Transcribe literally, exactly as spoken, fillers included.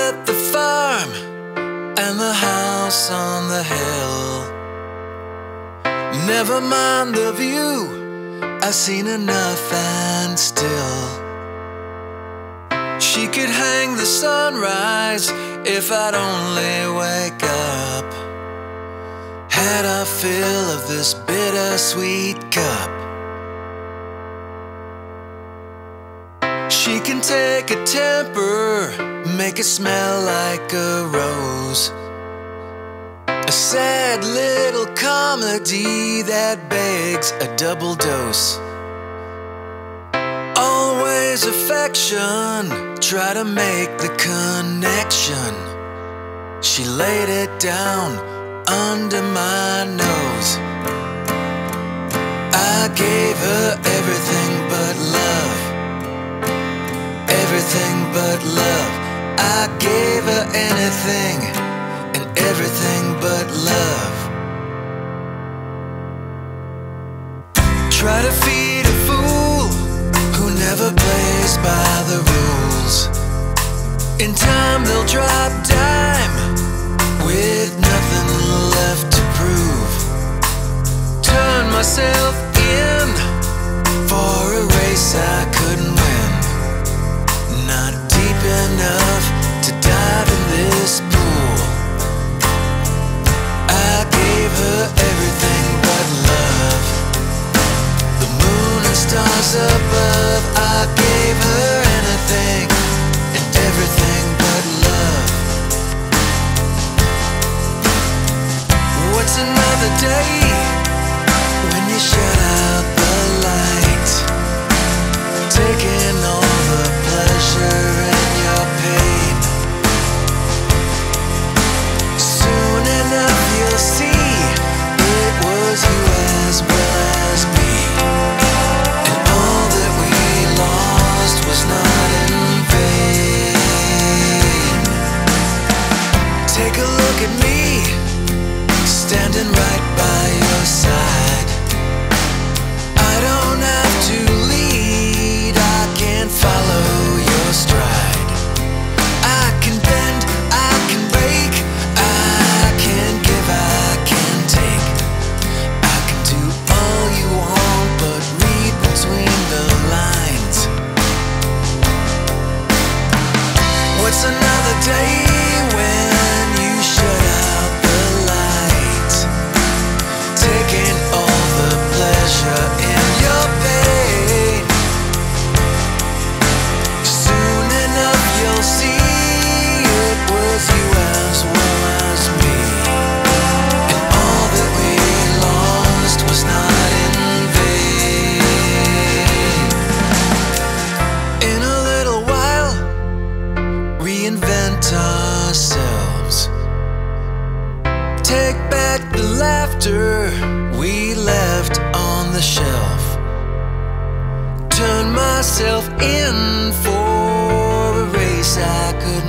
forget the farm and the house on the hill. Never mind the view, I've seen enough and still. She could hang the sunrise if I'd only wake up. Had a fill of this bittersweet cup. She can take a temper, make it smell like a rose. A sad little comedy that begs a double dose. Always affection, try to make the connection. She laid it down under my nose. I gave her everything but love. Everything but love. I gave her anything and everything but love. Try to feed a fool who never plays by the rules. In time they'll drop dime with nothing left to prove. Turn myself in for a race I couldn't win. Not deep enough to dive in this pool. I gave her everything but love. The moon and stars above. I gave her anything and everything but love. What's another day when you shut out the light, taking all the pleasure and your pain? Soon enough you'll see it was you as well as me, and all that we lost was not in vain. Take a look at me, standing right by your side. I don't have to lead, I can follow your stride. I can bend, I can break, I can give, I can take. I can do all you want, but read between the lines. What's another day when you shut out the light, taking all the pleasure in your pain? Soon enough you'll see it was you as well as me, and all that we lost was not in vain. In a little while, reinvent ourselves. Take back the laughter we left on the shelf. Turn myself in for a race I couldn't